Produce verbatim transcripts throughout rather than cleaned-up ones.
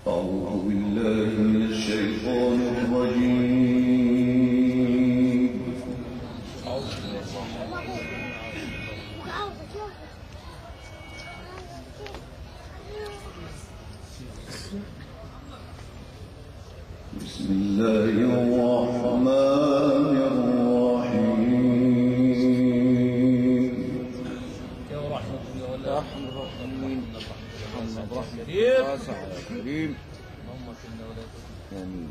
أعوذ بالله من الشيطان الرجيم. بسم الله الرحمن الرحيم. يا رحمة الله ولا رحمة الرحمن محمد رحمة كريم واسع يا كريم اللهم كنا ولا تكن. آمين.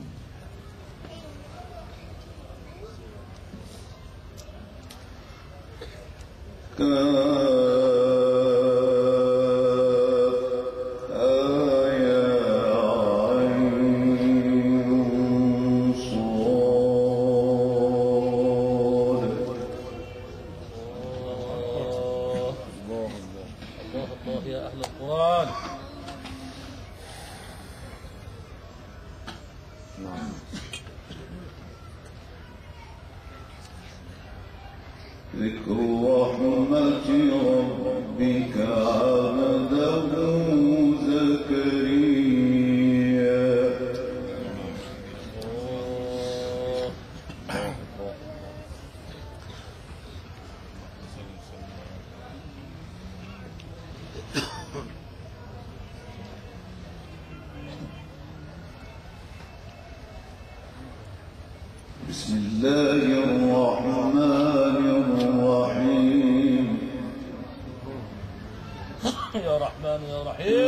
ذكر رحمة ربك عبده زكريا. بسم الله الرحمن الرحيم. يا رحمن يا رحيم.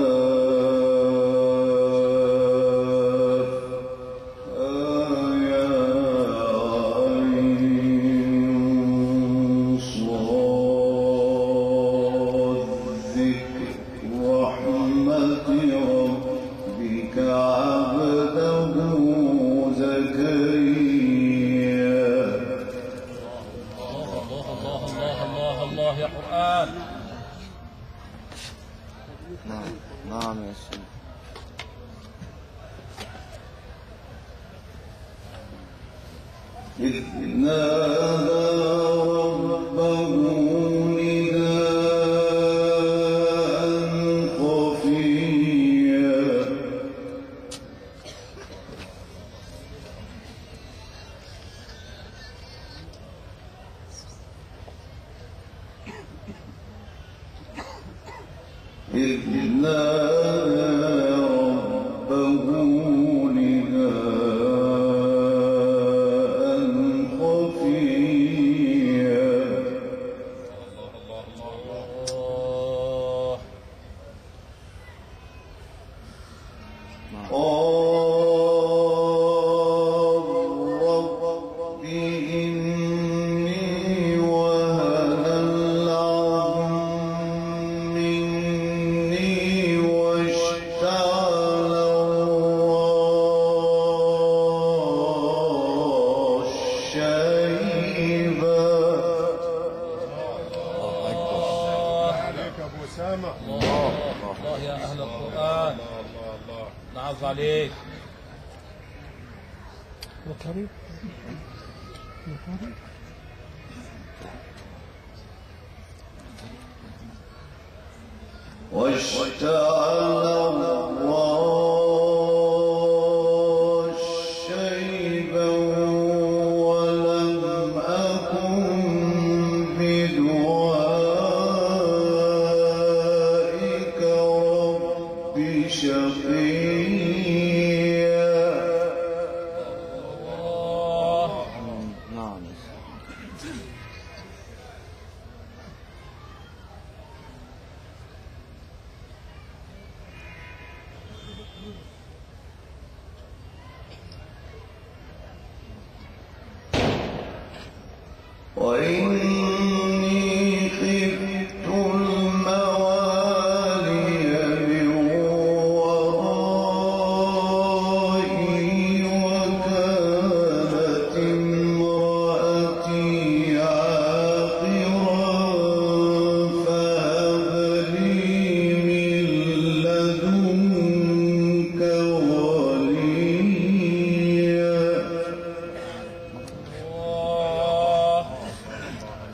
الله يا قرآن. نعم نعم يا سيدي. إذ نادى ربه نداء خفيا. إذ نادى ربه نداء خفيا. قال رب إني وهن العظم مني واشتعل الرأس شيبا. عليك ابو اسامه. الله الله يا أهل القرآن. نعز عليك. واشتعل الرأس شيبا ولم أكن بدعائك رب شقيا. نعم وإني خفت الموالي من ورائي وكانت امرأتي عاقرا فهب لي من لدنك وليا.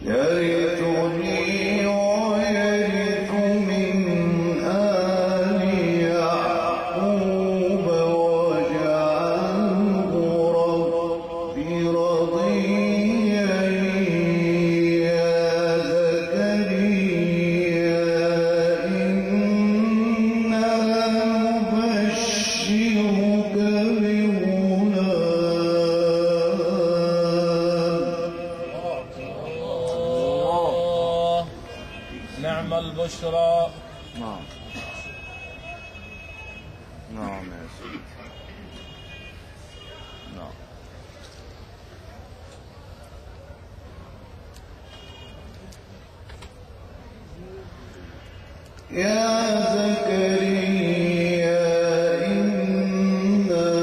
يرثني ويرث من آل يعقوب واجعله رب رضيا يا زكريا إنا نبشرك بغلام الله نعم البشرى. نعم نعم يا سيدي نعم يا زكريا إنا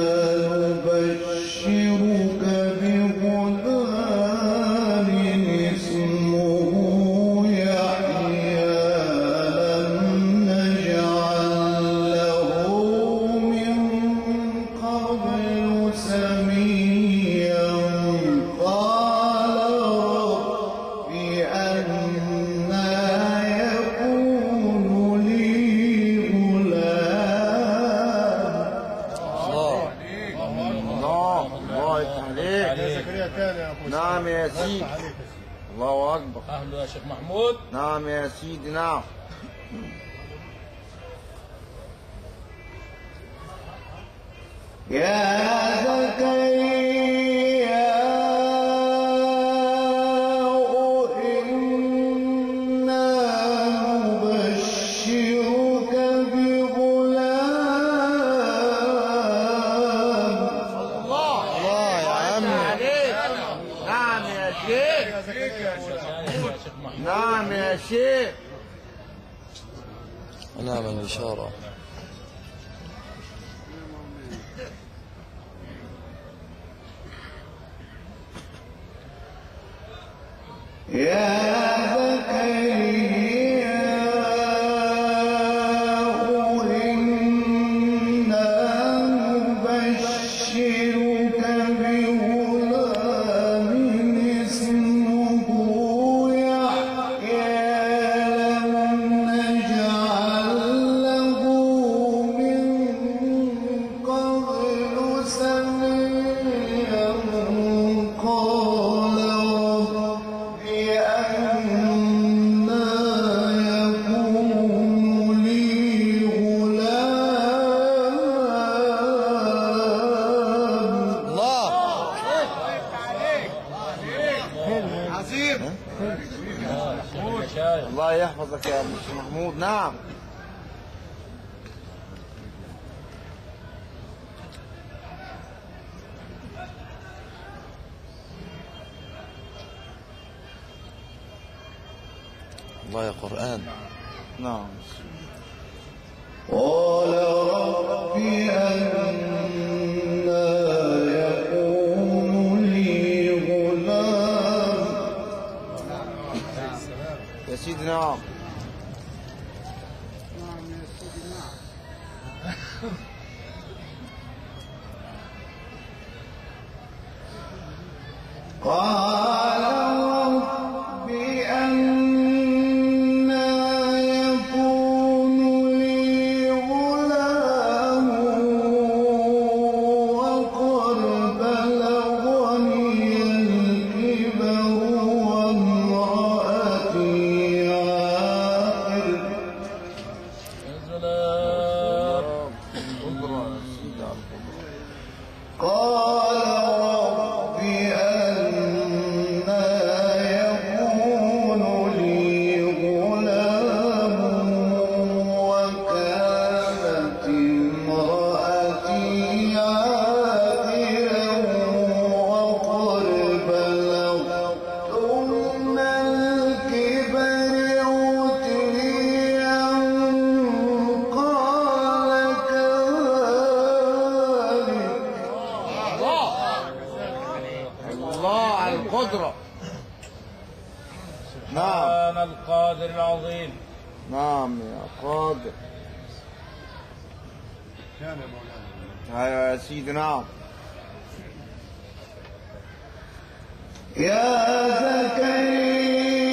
نبشرك بغلام اسمه يحيى لم نجعل له من قبل سميا قال رب أنى يكون لي غلام الله الله يفتح عليك. عليك. زكريا تاني يا ابو نعم يا سيدي. الله أكبر. أهلا يا شيخ محمود. نعم يا سيدي نعم. يا زكريا إنا نبشرك بغلام الله يا عمي. نعم يا شيخ. يا زكريا يا شيخ محمود. نعم يا شيخ. نعم الإشارة. يا زكريا إنا نبشرك بغلام اسمه يحيى لم نجعل له من قبل سميا قال رب أنى يكون لي غلام الله عظيم. المشايخ. الله يحفظك يا أبو محمود. نعم الله يا قرآن. نعم. قال رب أنى يكون لي غلام يا سيدي نعم. قال رب أنى يكون لي غلام وقد بلغني الكبر وامرأتي عاقر انزل. قدرة يا سيدي على القدرة. قال رب أنى يكون لي غلام وكانت امرأتي عاقرا وقد بلغت من الكبر عتيا قال كذلك الله على القدرة. نعم سبحان القادر العظيم. نعم يا قادر. كان يا مولانا. ايوه يا سيدي نعم. يا زكريا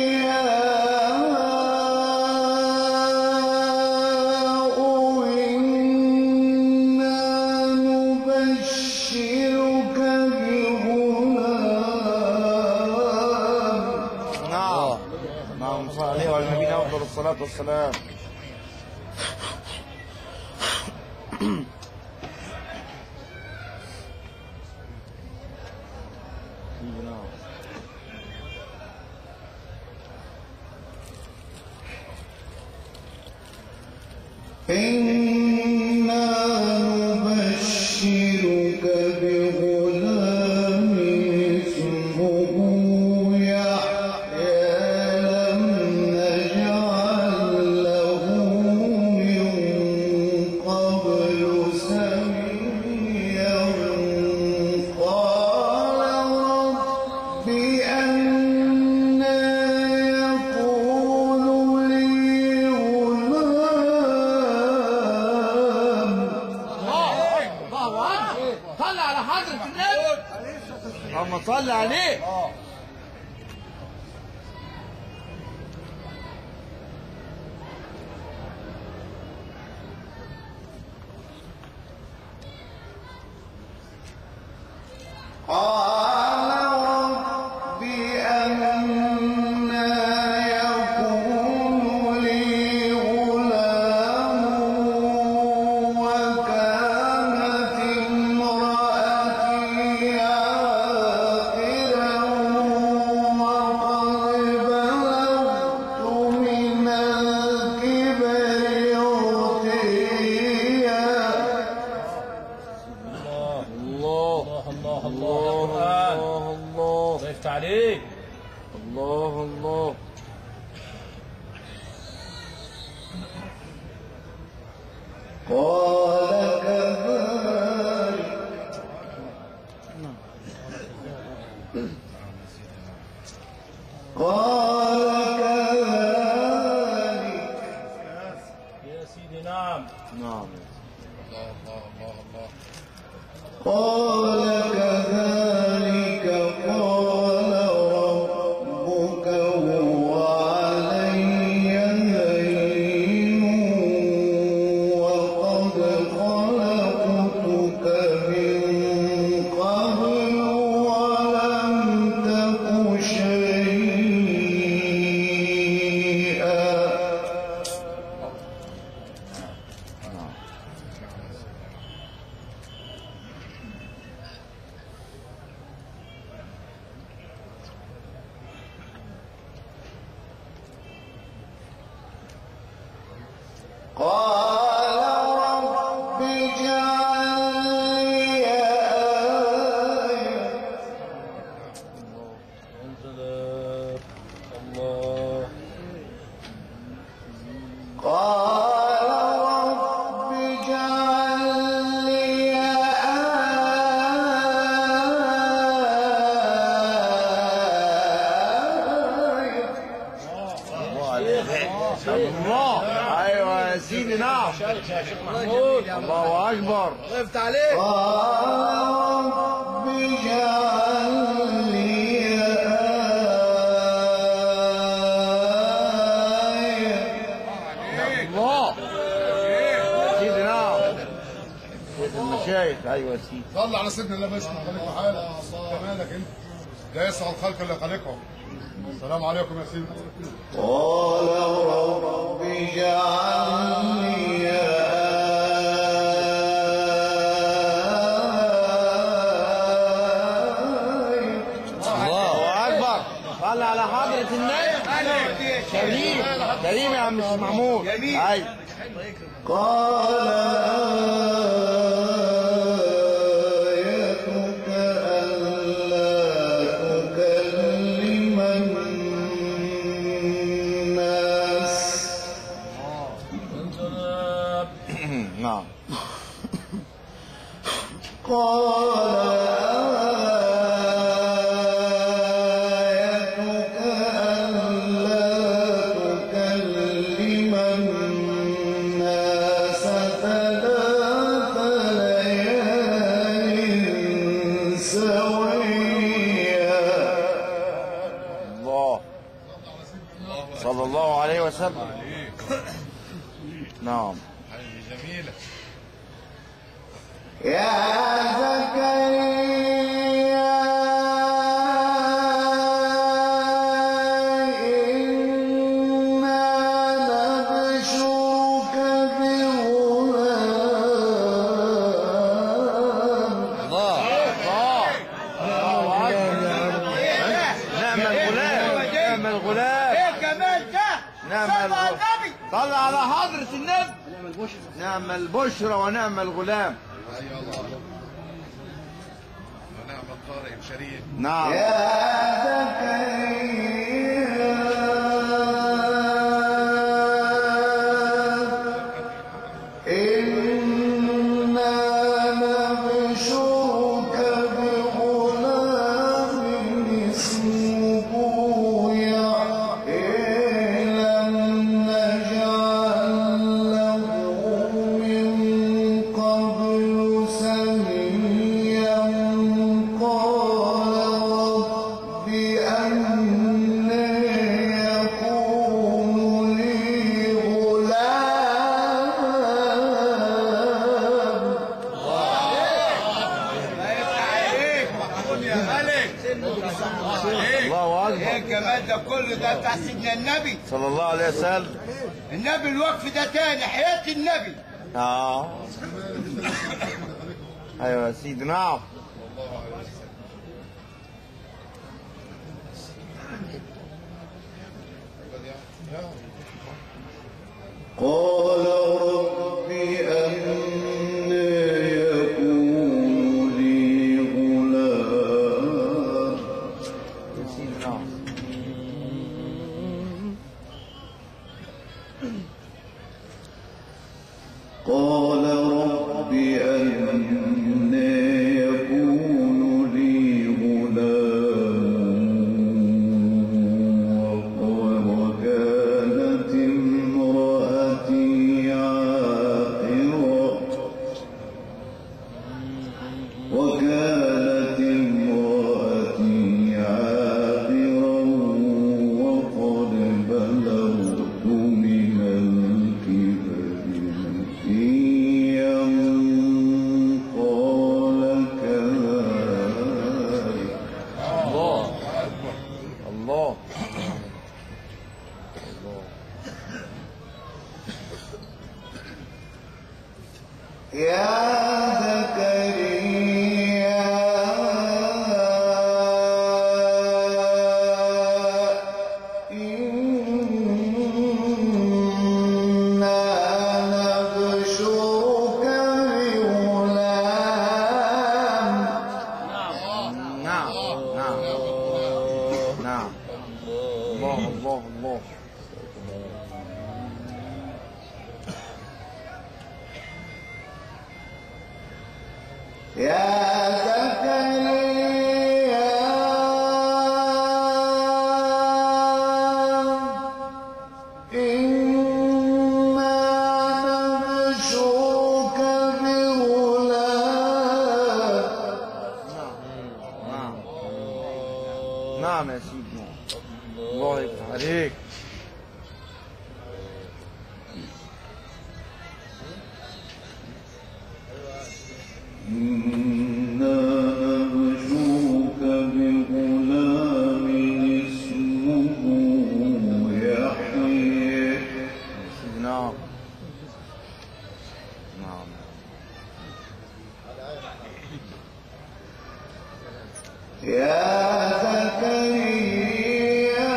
الصلاة والسلام. إنا نبشرك بغلام اسمه يحيى لم نجعل له من قبل سميا قال رب أنى يكون لي صلى على حضرة النبي. اللهم صل عليه. قال رب أنى يكون لي غلام وكانت امرأتي عاقرا وقد بلغت من الكبر عتيا. الله الله الله الله الله القرآن. الله الله ضيفت عليك. الله الله. قال كذلك قال كذلك يا سيدي نعم. نعم. قال كذلك قال ربك هو علي هين وقد خلقتك من قبل ولم تك شيئا. قال رب اجعل لي آية. انزل الله. قال رب اجعل لي آية. الله. ايوه يا سيدي. نعم. شيخ يا شيخ محمود. الله اكبر. وقفت عليه. قال رب اجعل لي آية. الله. سيدي. نعم. سيد المشايخ. ايوه يا سيدي. صلى على سيدنا النبي. اسمع خليك حالك. انت مالك انت؟ ده يسعى الخلق اللي خالقهم. السلام عليكم يا سيدي. قال رب اجعل لي آية. الله اكبر. صلى على حضرة النبي. كريم كريم يا عم الشيخ محمود. ايوه. قال آيتك ألا تكلم الناس انزل. نعم. قال آيتك ألا تكلم الناس ثلاث ليال سويا. الله. صلى الله عليه وسلم. نعم. جميلة. يا زكريا إنا صل على حضرة النبي. نعم البشرى ونعم الغلام. حي الله ونعم القارئ الشريف. نعم. صلى الله عليه وسلم. النبي الوقف ده تاني حياة النبي. اه ايوه يا سيدي. نعم. قال رب أنى يكون لي غلام. يا سيدي. نعم. قال رب أنى يكون لي غلام وكانت امرأتي عاقرا وكانت امرأتي عاقرا وقد بلغت من الكبر عتيا. قال كذلك. الله الله الله. يا زكريا إنا نبشرك بغلام. نعم نعم نعم. الله الله الله. يا زكريا إنا نبشرك بغلام. نعم نعم يا سيدنا. الله يفتح عليك. إنا نبشرك بغلام اسمه يحيى. نعم نعم. يا زكريا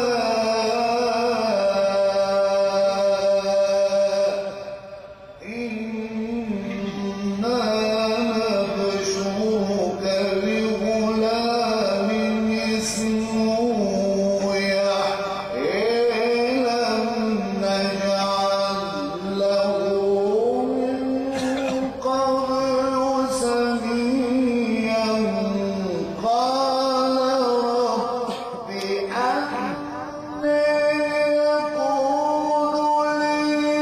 إنا نبشرك بغلام اسمه يحيى لم نجعل له من قبل سميا. قال رب أنى يكون لي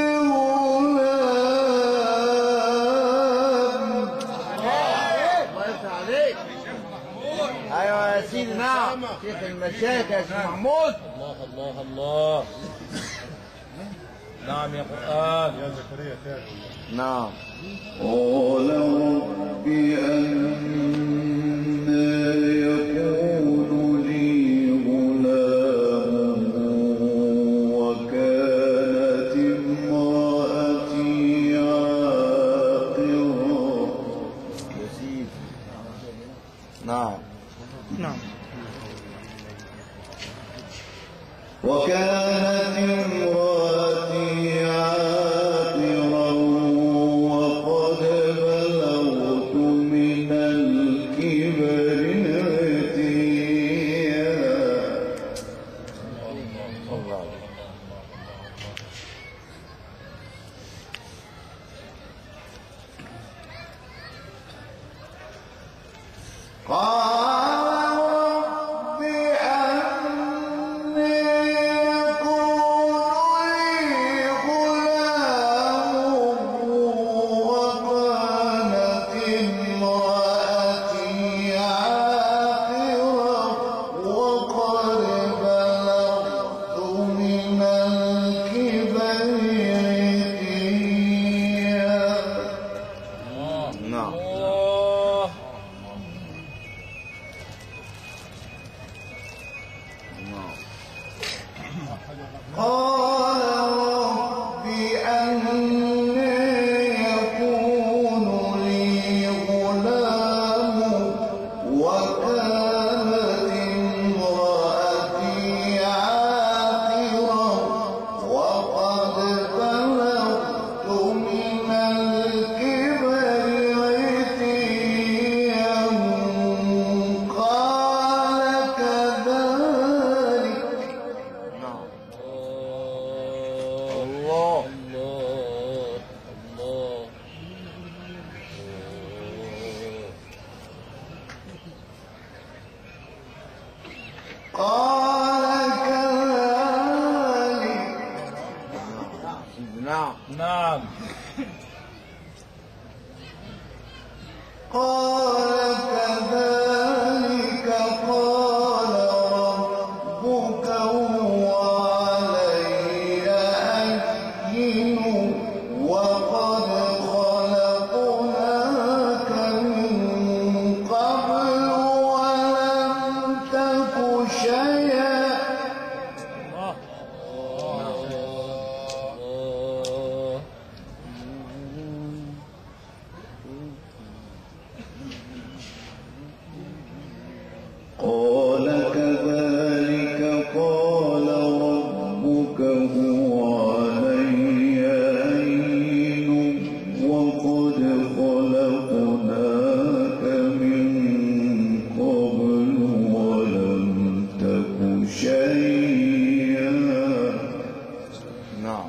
غلام. الله يفتح عليك. ايوه يا سيدي. نعم. شيخ المشايخ يا شيخ محمود. الله الله الله. نعم يا قرآن. يا زكريا تاني. نعم. قال رب أنى يكون لي غلام وكانت امرأتي عاقرا. يا سيدي. نعم نعم. وكانت امرأتي قال رب أنى يكون لي غلام وكانت امرأتي عاقرا وقد بلغت من الكبر عتيا قال كذلك الله الله الله قال كذلك نعم نعم قال كذلك قال ربك هو علي هين وقد خلقناك من قبل ولم تك شيئا الله قال كذلك قال ربك هو علي هين وقد خلقناك من قبل ولم تك شيئا نعم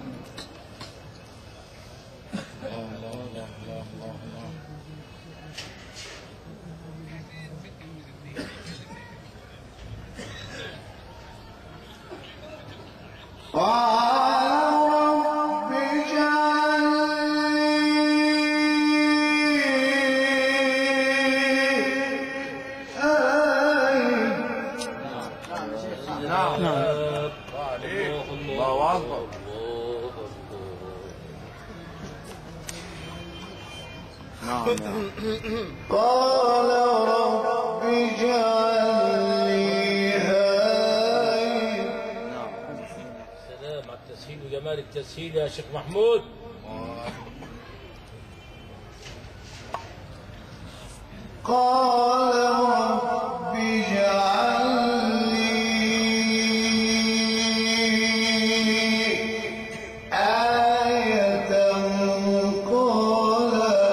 قال رب اجعل لي آية نعم الله الله أكبر. نعم نعم قال رب اجعل لي آية سلام على التسهيل وجمال التسهيل يا شيخ محمود. قال رب اجعل لي آية قال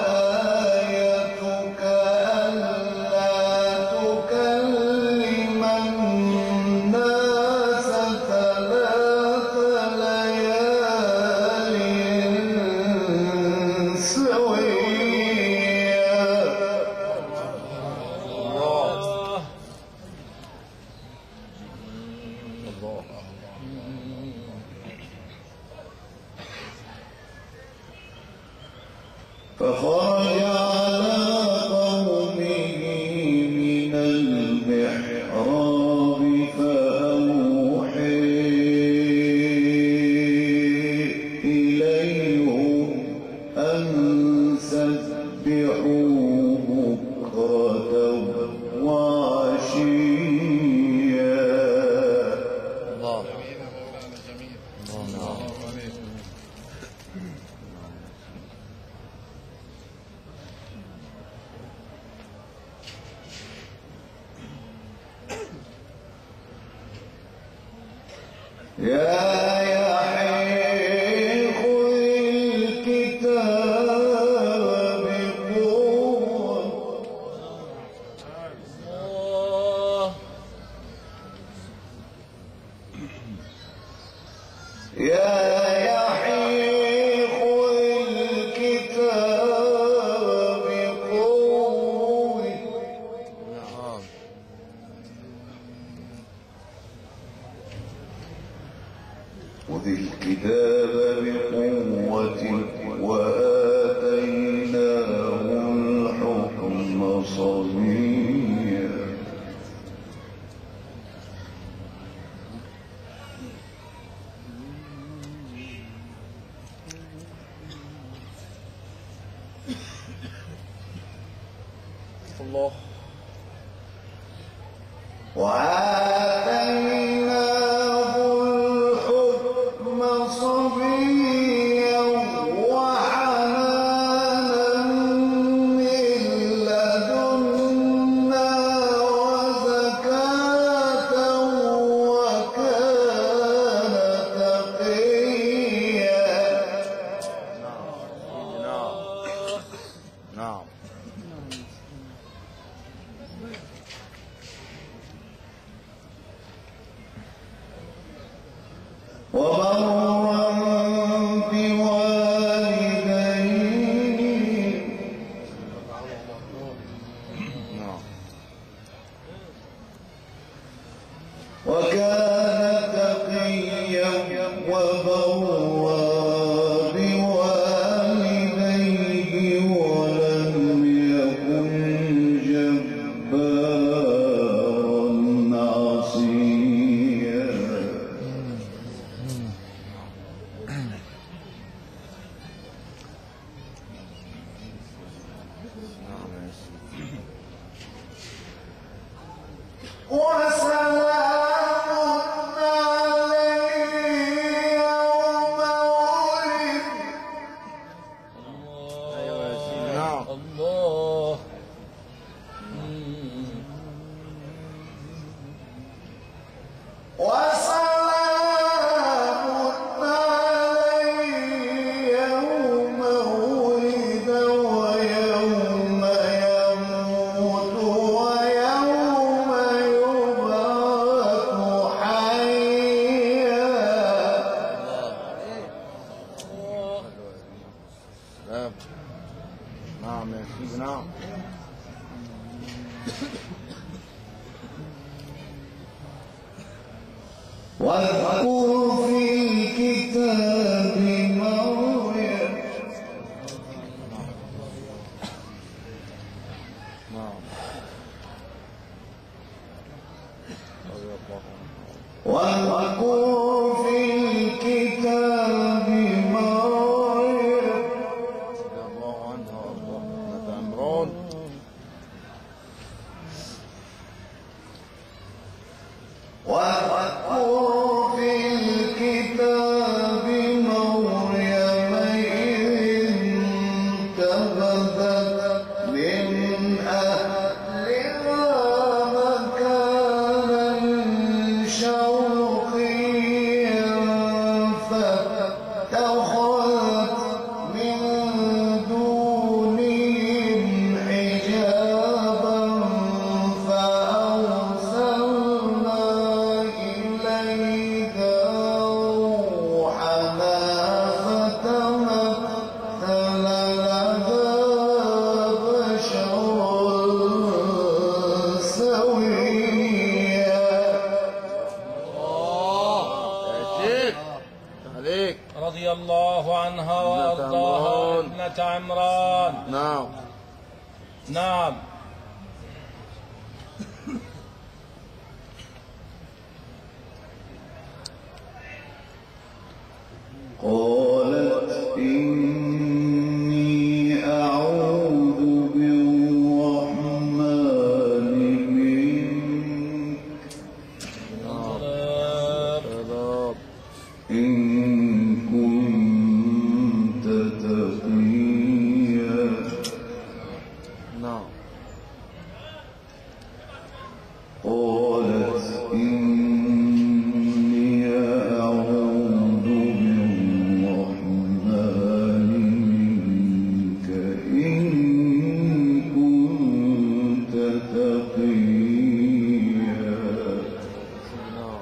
آيتك ألا تكلم الناس ثلاث ليال سويا الله فخرج على قومه من المحراب فأوحي إليهم أن سبحوا بكرة وعشيا الله الله يا يحيى خذ الكتاب بقوة الله يا يحيى خذ الكتاب بقوة نعم خذ الكتاب بقوة وآتيناه الحكم صبيا الله وآتيناه الحكم وكان تقيا وبرا بوالديه ولم يكن جبارا عصيا. وسلام عليه يوم ولد. نعم. الله. وسلام عليه يوم ولد ويوم يموت ويوم يبعث حيا. نعم. نعم يا سيدي نعم. واذكر في الكتاب مريم. نعم. واذكر في الكتاب مريم. رضي الله عنها وارضاها ابنة عمران. واذكر في الكتاب مريم إذ انتبذت من أهلها مكانا شرقيا فاتخذت من دونهم حجابا فأرسلنا إليها روحنا فتمثل لها بشرا سويا. يا شيخ عليك. رضي الله عنها وارضاها عمران. ابنة عمران. نعم. نعم. قالت إني أعوذ بالرحمن منك سلام. إن كنت تقيا. نعم. قالت إني أعوذ بالرحمن منك إن كنت تقيا. نعم.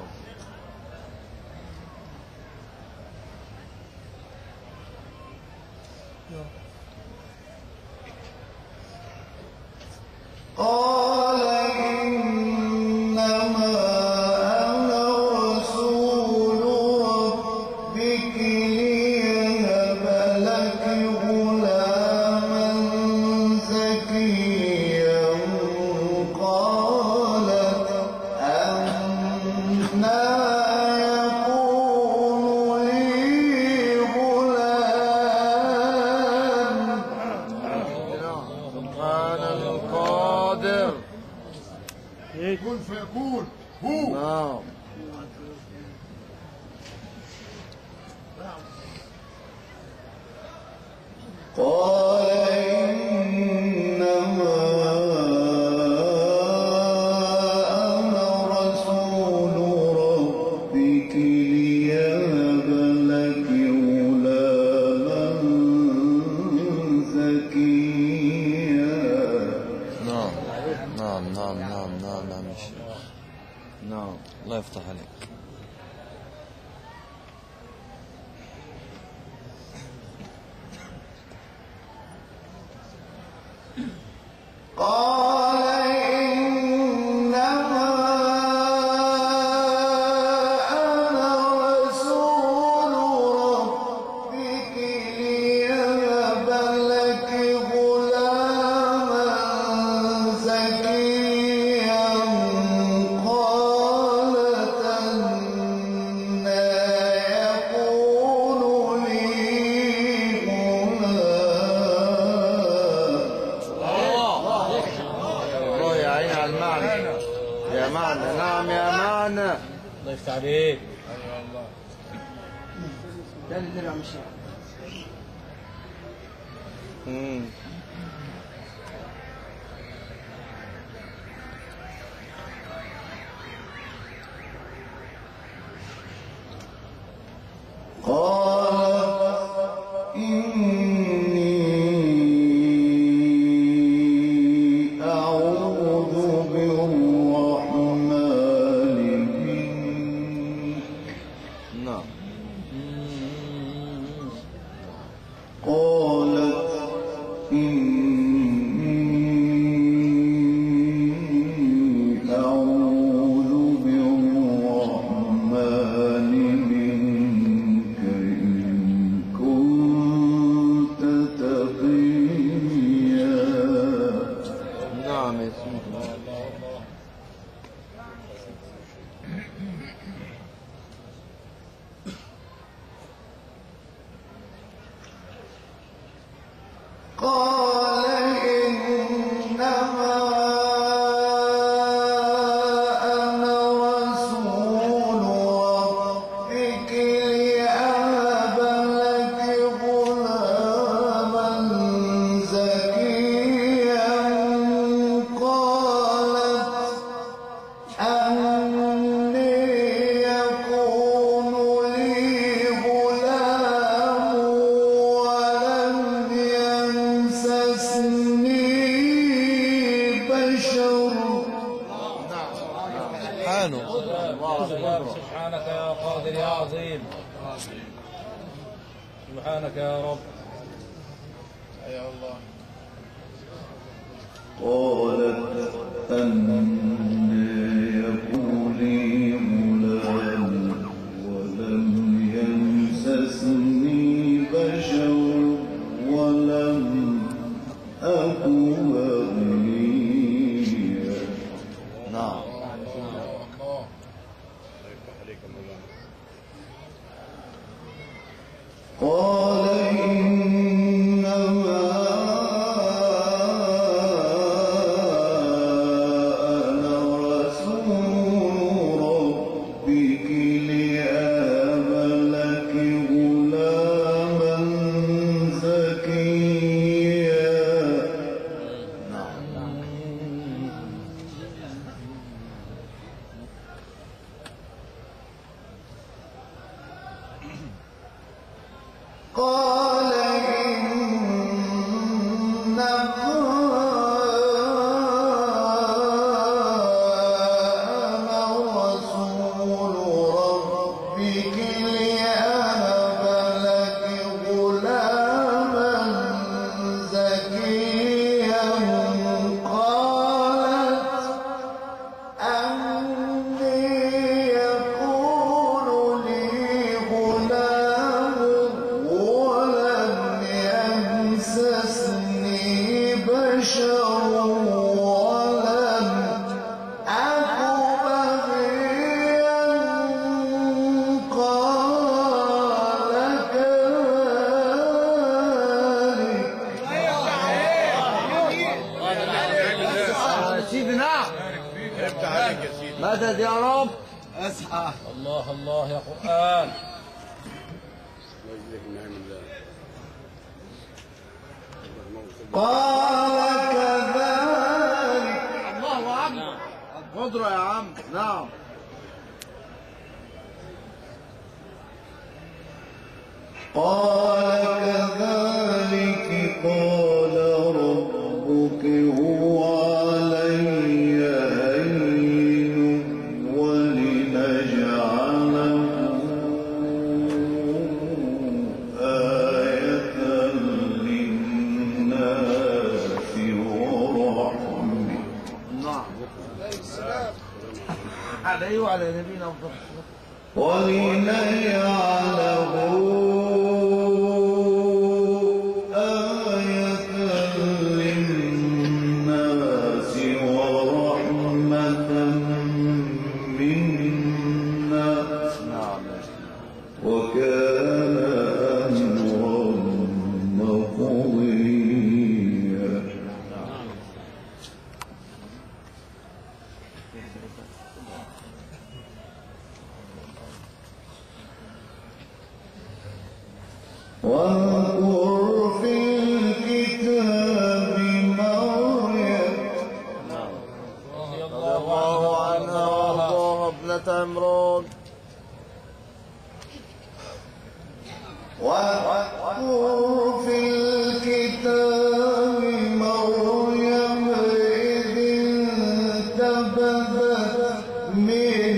قال إنما أنا رسول ربك ليهب لك غلاما زكيا. قالت أنى يكون لي غلام سبحان القادر. كن فيكون هو. نعم. قال إنما أنا رسول ربك ليهب لك غلاما زكيا. نعم نعم نعم نعم نعم نعم يا شيخ. نعم. الله يفتح عليك. قال إنما يا معنى. نعم يا معنى. الله يفتح عليك. ايوه الله. تاني نرجع مش امم قالت إني أعوذ بالرحمن منك. نعم. قالت إني أعوذ بالرحمن منك إن كنت تقيا. نعم يا سيدي. قال إنما أنا رسول ربك لأهب لك غلاما زكيا. قالت أني يكون لي غلام ولم يمسسني بشر. حانو. سبحانك يا قادر يا عظيم. سبحانك يا رب. ايوه الله. قالت أنى يكون لي غلام ولم يمسسني بشر ولم أك بغيا. نعم. الله. يفتح عليك يا مولانا. قال إنما أنا رسول ربك لأهب لك غلاما زكيا. قال إنما أنا رسول ربك لأهب لك غلاما زكيا. قالت أني يكون لي غلام ولم يمسسني بشر ولم أك بغيا. قال كذلك. يا سيدي. نعم. يفتح عليك يا سيدي. مدد يا رب. اصحى. الله الله يا قرآن. قال كذلك. الله أكبر. القدرة يا عم. نعم. قال كذلك قال ربك هو علي هين ولنجعله آية للناس ورحمة. نعم. عليه وعلى نبينا أفضل الصلاة. ولنجعله آية للناس ورحمة منا. نعم. وكان أمرا مقضيا. واذكر في الكتاب مريم رضي رضي الله عنها وارضاها ابنة عمران. واذكر في الكتاب مريم إذ انتبذت من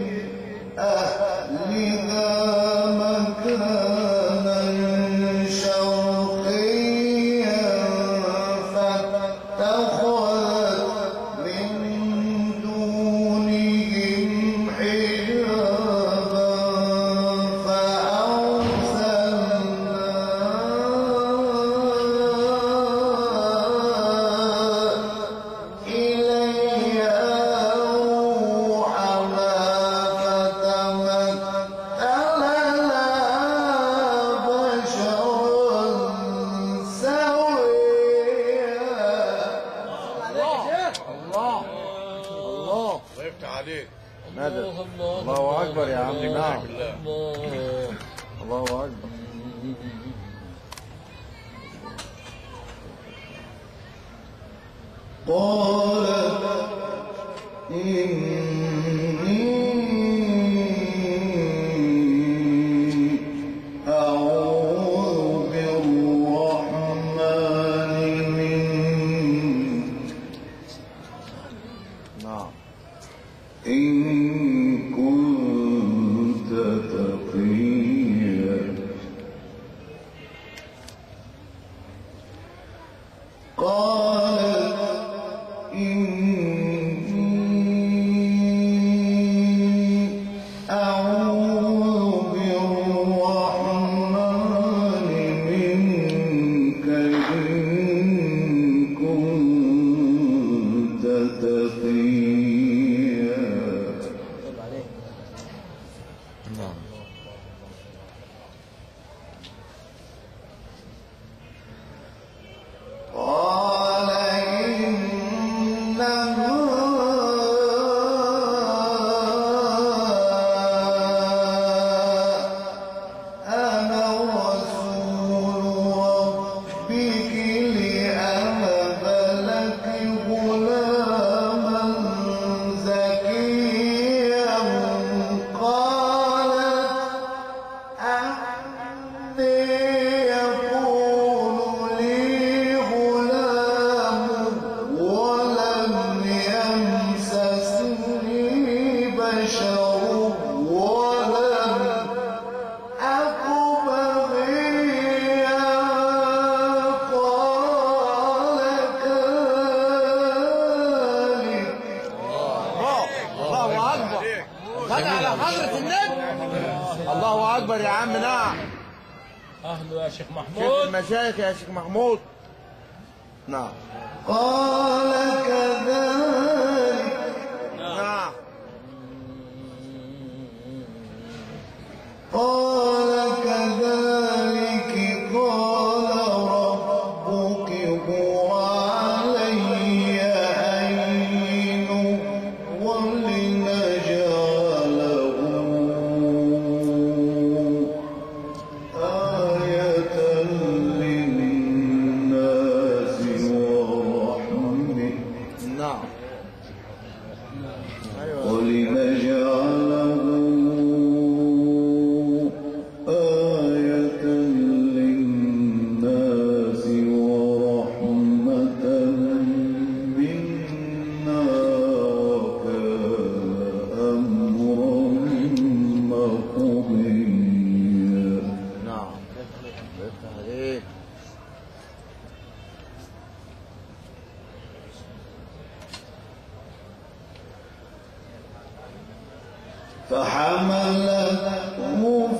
أهلها مكانا شرقيا فاتخذت من دونهم حجابا مدد. الله أكبر يا عم. نعم الله أكبر. قالت إني أعوذ بالرحمن منك نعم إن كنت تقيا. قالت إني أعوذ بالرحمن منك إن كنت تقيا. نعم قال إنما أنا رسول ربك لأهب لك غلاما زكيا. قالت أني يكون لي غلام ولم يمسسني بشر ولم أك بغيا. قال كذلك. الله أكبر. صل على حضرة النبي. الله أكبر يا عم. نعم أهله يا شيخ شيخ محمود. المشايخ يا شيخ محمود. نعم قال كذلك. نعم قال كذلك قال ربك هو علي هين ولنجعله آية للناس ورحمة. نعم أيوة ولنجعله آية للناس ورحمة منا وكان أمرا مقضيا. نعم يفتح عليك. فحملته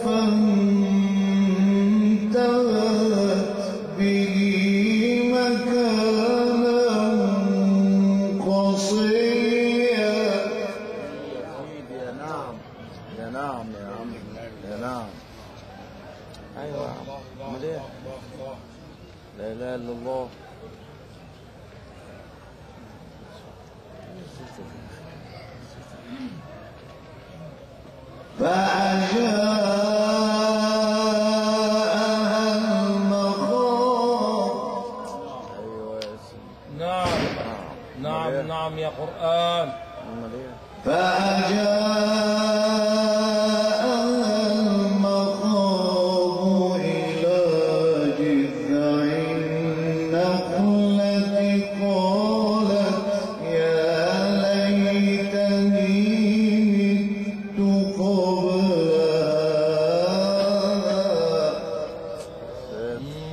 فانتبذت به مكانا قصيا. يا نعم يا نعم يا عم يا نعم. ايوه يا عم. امال ايه؟ لا اله الا الله. فأجاءها المخاض. ايوه يا سيدي. نعم نعم نعم يا قرآن. امال ايه؟ فأجاءها المخاض إلى جذع النخلة قالت يا ليتني مت قبل هذا.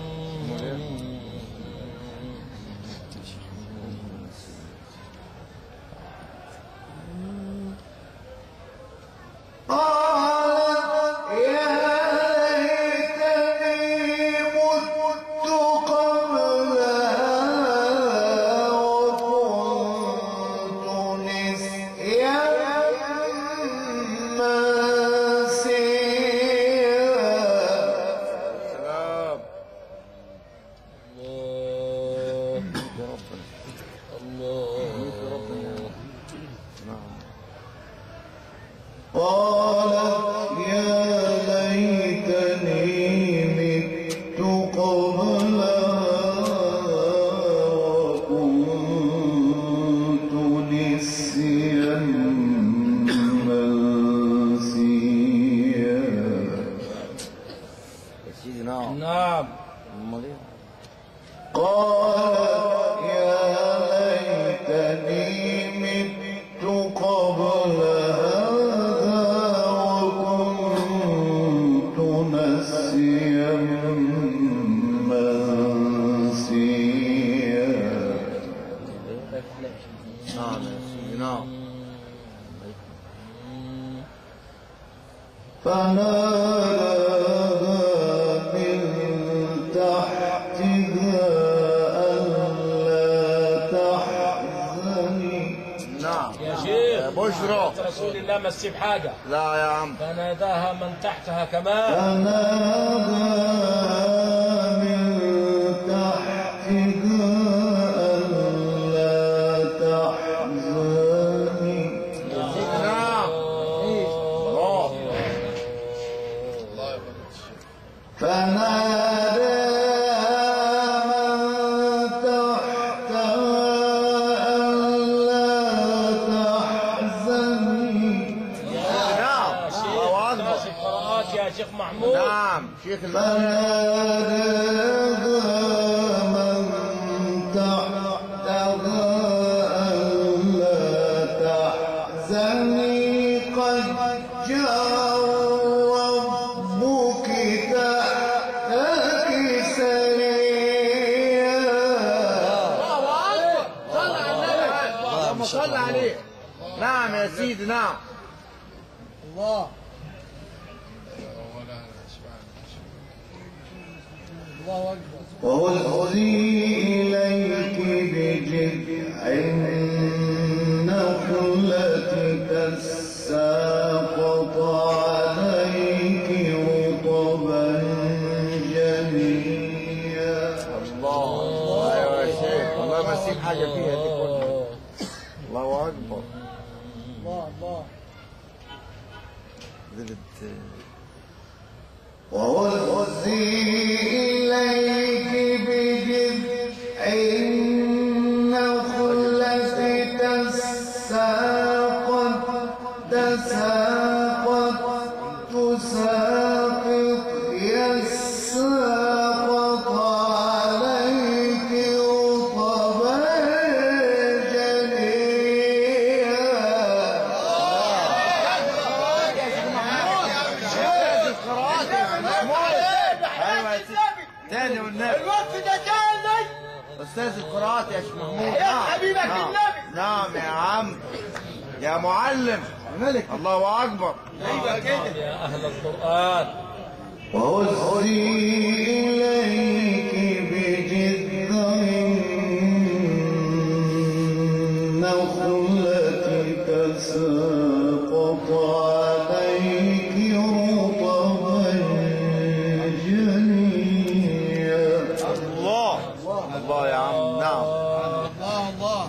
قالت يا ليتني مت قبل هذا وكنت نسيا منسيا. سلام. الله يا ربنا. الله. نعم. قالت يا ليتني مت قبل هذا وكنت نسيا منسيا. يا سيدي نعم. نعم امال ايه؟ قالت يا ليتني مت قبل هذا وكنت نسيا منسيا. نعم يا سيدي نعم. فناداها من تحتها ألا تحزني. نعم. يا يا شيخ بشرى. رسول الله ما تسيب حاجة. لا يا عم. فناداها من تحتها كمان. فناداها من تحتها ألا تحزني. نعم. الله. فناداها من تحتها ألا تحزني. نعم. يا شيخ الله أكبر. ناس القراءات يا شيخ محمود. نعم. شيخ المسجد. فناداها من تحتها ألا تحزني قد جاء ربك تحتك سريا. اللهم صل عليه. نعم يا سيدي نعم. الله الله أكبر. وهزي إليك بجذع النخلة تساقط عليك رطبا جنيا. الله. ايوه يا شيخ. والله ما اسيب حاجه فيها دي كلها. الله اكبر. الله الله زلت. وهزي إليك بجذع النخلة تساقط تساقط تساقط يساقط عليك رطبا جنيا. تاني والنبي. الوقت ده تاني. استاذ القراءات يا شيخ محمود. يا نعم. حبيبك نعم. النبي. نعم يا عم. يا معلم. ملك. الله اكبر. ايوه كده. يا أهل القرآن. وهزي إليك بجذع النخلة تساقط عليك رطبا جنيا. الله. الله يا عم. نعم. الله الله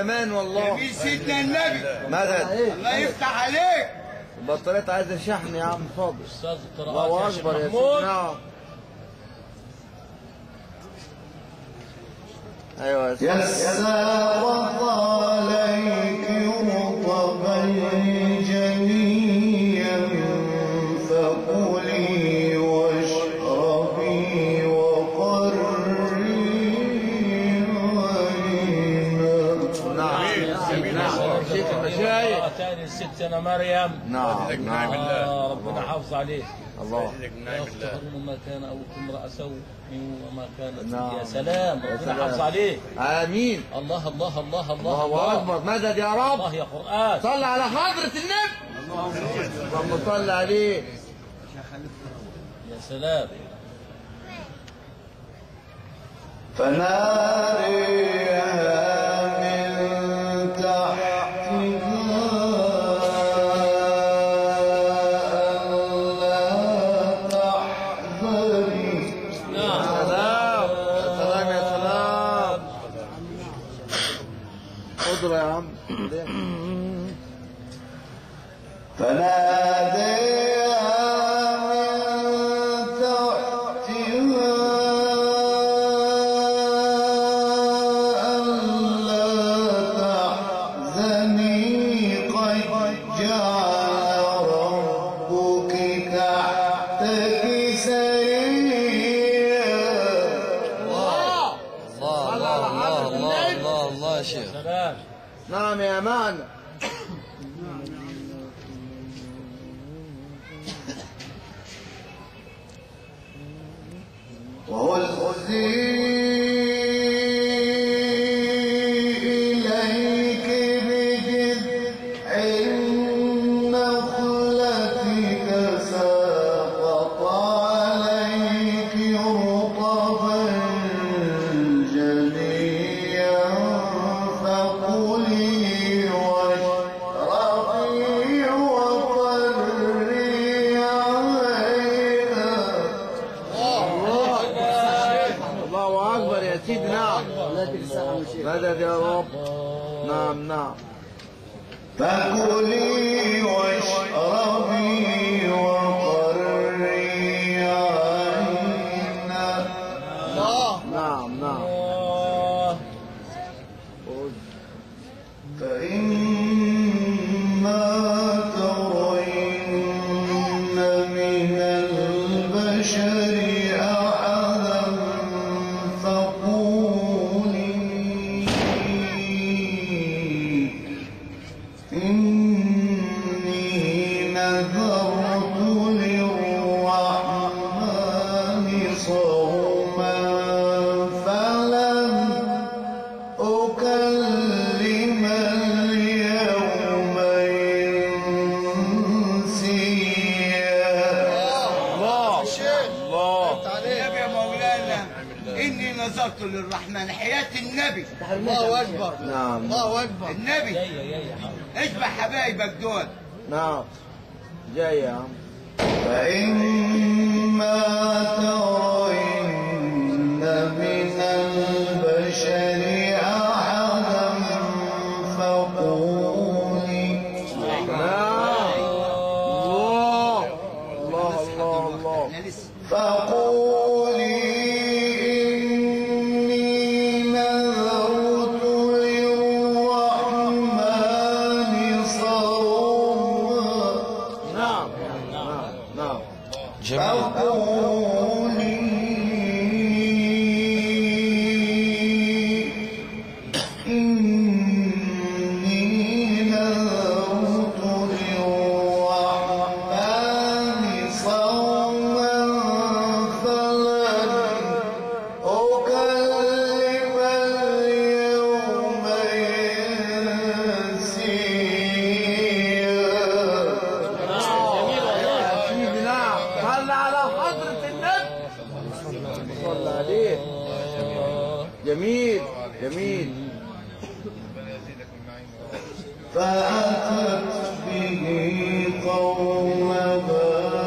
كمان والله. جميل سيدنا النبي. مدد. الله يفتح عليك. البطارية عايزة شحن يا عم فاضل. استاذ الله القراءات يا شيخ أكبر يا محمود. سيدي. نعم. أيوه يا سيدي. يساق عليك رطبا جنيا فكلي واشربي وقري عينا. نعم نعم شيخ المشايخ. تاني ستنا مريم. نعم نعم آه ربنا حافظ عليه. الله. لا يفتخرون ما كان أبوكم امرأ سوء وما كانت. نعم. يا سلام يا ربنا سلام. حافظ عليه. آمين. الله الله الله الله الله أكبر. مدد يا رب. الله يا قرآن. صل على حضرة النبي. اللهم صل عليه. يا سلام. فناديها من تحتها ألا تحزني. سلام يا سلام يا سلام. خضرة يا عم. فناديها من تحتها ألا تحزني قد جعل ربك تحتك سريا. الله الله الله الله الله الله يا شيخ. سلام. نعم يا معنى. وهزي إليك بجذع النخلة تساقط عليك رطبا جنيا فكلي واشربي وقري عينا. الله أكبر يا سيدي. نعم. مدد يا رب. نعم نعم. فكلي واشربي وقري عينا. نعم نعم. الله. فإما ترين من البشر أحدا فقولي إني نذرت للرحمن صوما فلن أكلم اليوم إنسيا. الله الله. النبي يا مولانا إني نظرت للرحمن حياة النبي. الله أكبر. نعم الله أكبر. النبي جاي جاي يا حبيبي. اشبع حبايبك دول. نعم. جاي يا عم. فإما ترين من البشر أحدا فقولي نعم. الله الله الله الله. أنا لسه. فقولي إني نذرت للرحمن صوما. نعم نعم نعم. جميل. فقولي إني نذرت للرحمن صوما فلن أكلم اليوم إنسيا. سيدي نعم. صل على حضرة النبي. صل عليه. جميل جميل. فأتت به قومها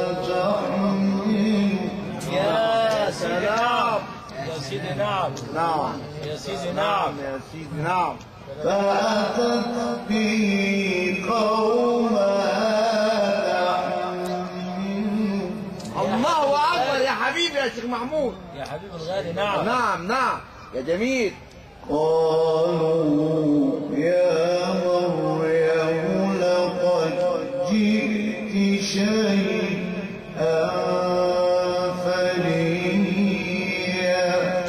تحمل. يا سيدي نعم. يا سيدي نعم. نعم يا سيدي نعم. نعم يا سيدي. نعم. يا فأتت به قومها تحمله. الله اكبر يا حبيبي يا شيخ محمود. يا حبيب الغالي نعم. نعم نعم يا جميل. قالوا يا مريم لقد جئت شيئا فريا.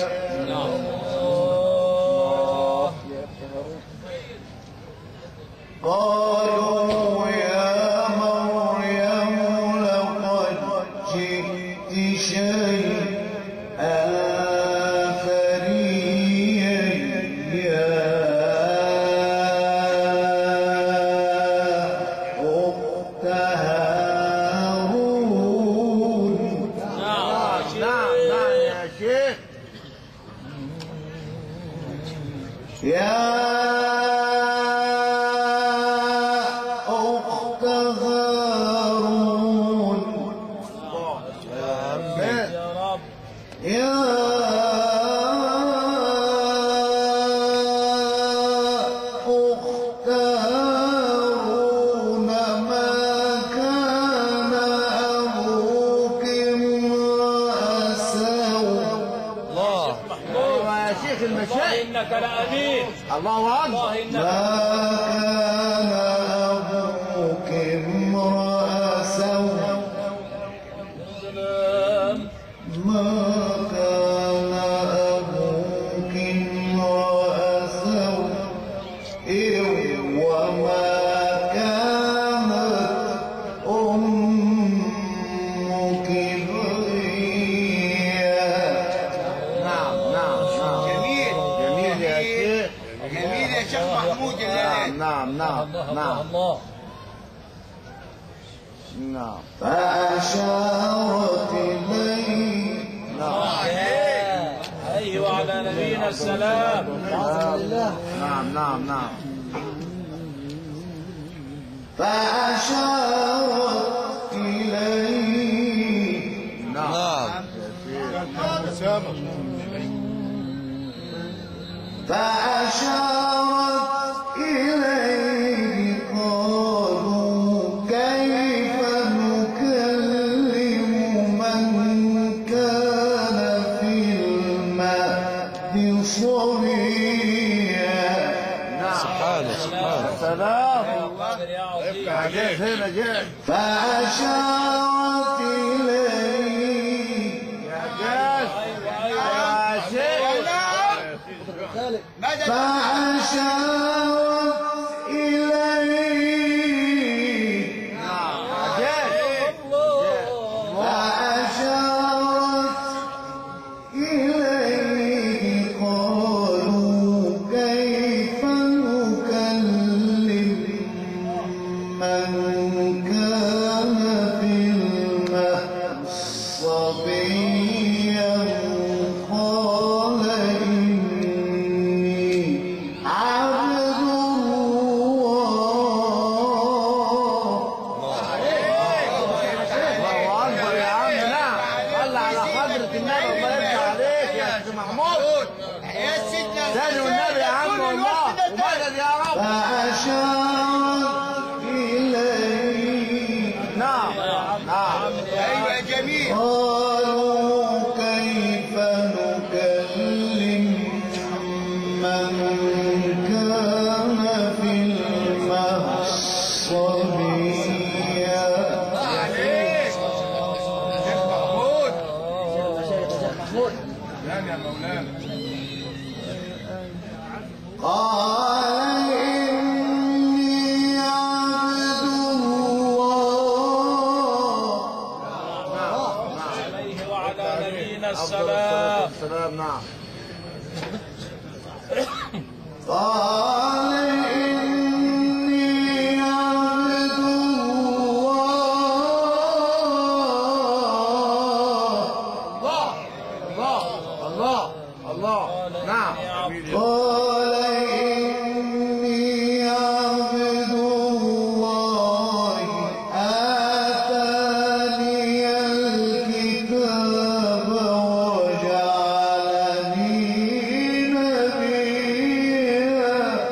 قالوا يا مريم لقد جئت شيئا فريا يا أخت هارون. نعم نعم يا شيخ. يا أخت هارون. آمين. يا رب. يا أخت هارون ما كان أبوك امرأ سوء. الله ايوه يا شيخ والله المشايخ. انك لامين. الله اكبر. والله انك ما كان أبوك امرأ سوء. سلام. ما كان أبوك امرأ سوء وما كانت أمك بغيا. نعم نعم نعم. جميل جميل يا شيخ. جميل يا شيخ محمود الليلة. نعم نعم الله نعم الله. نعم. فأشارت إليه. عليه وعلى نبينا السلام. نعم نعم نعم. فأشارت إليه. نعم. فأشارت إليه قالوا كيف نكلم من كان في المهد صبيا. سبحانه سبحانه. سلام. يا قادر يا عظيم. جيت هنا جيت. فأشارت إليه. يا جيت. ايوه ايوه. يا شيخ. ماذا فأشارت إليه. نعم يا جيت. الله. فأشارت إليه قالوا كيف نكلم من كان في المهد صبيا قال إني عبد الله. الله اكبر يا عم. نعم. صلى على حضرة النبي. الله يرضى عليك يا شيخ محمود. يا سيدنا سيدنا والنبي يا عم والله. ومدد يا رب. فأشارت إليه. نعم نعم. ايوه يا جميل. قالوا كيف نكلم من كان في المهد صبيا. قال إني عبد الله. عليه وعلى نبينا السلام. السلام. نعم. قال إني عبد الله. الله الله الله. نعم. قال إني عبد الله آتاني الكتاب وجعلني نبيا.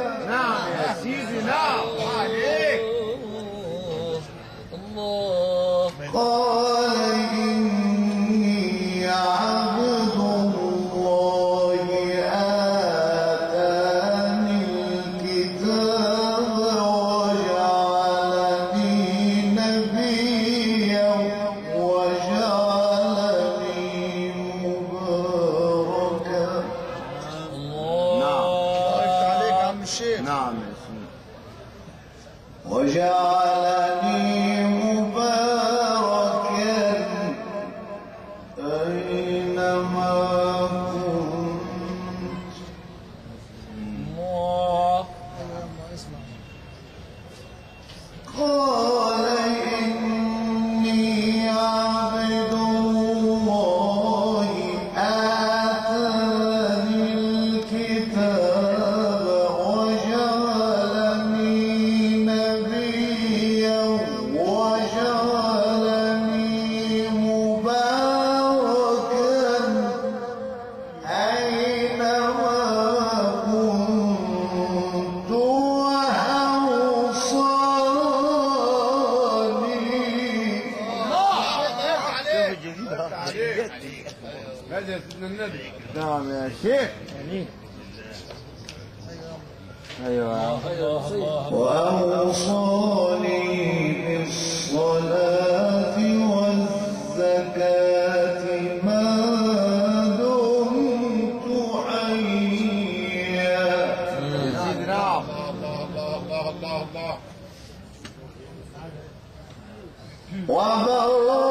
هذا يا سيدنا النبي. نعم يا شيخ. ايوه. الله الله وأوصاني بالصلاة والزكاة ما دمت حيا. سيدي نعم. الله الله الله الله الله. وبرا